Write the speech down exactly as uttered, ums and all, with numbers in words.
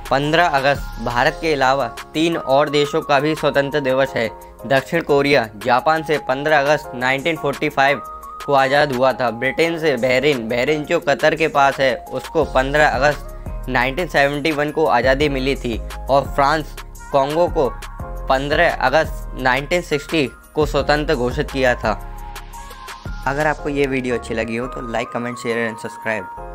पंद्रह अगस्त भारत के अलावा तीन और देशों का भी स्वतंत्रता दिवस है। दक्षिण कोरिया जापान से पंद्रह अगस्त उन्नीस सौ पैंतालीस को आज़ाद हुआ था। ब्रिटेन से बहरीन बहरीन जो कतर के पास है उसको पंद्रह अगस्त उन्नीस सौ इकहत्तर को आज़ादी मिली थी। और फ्रांस कॉन्गो को पंद्रह अगस्त उन्नीस सौ साठ को स्वतंत्र घोषित किया था। अगर आपको ये वीडियो अच्छी लगी हो तो like comment share and subscribe.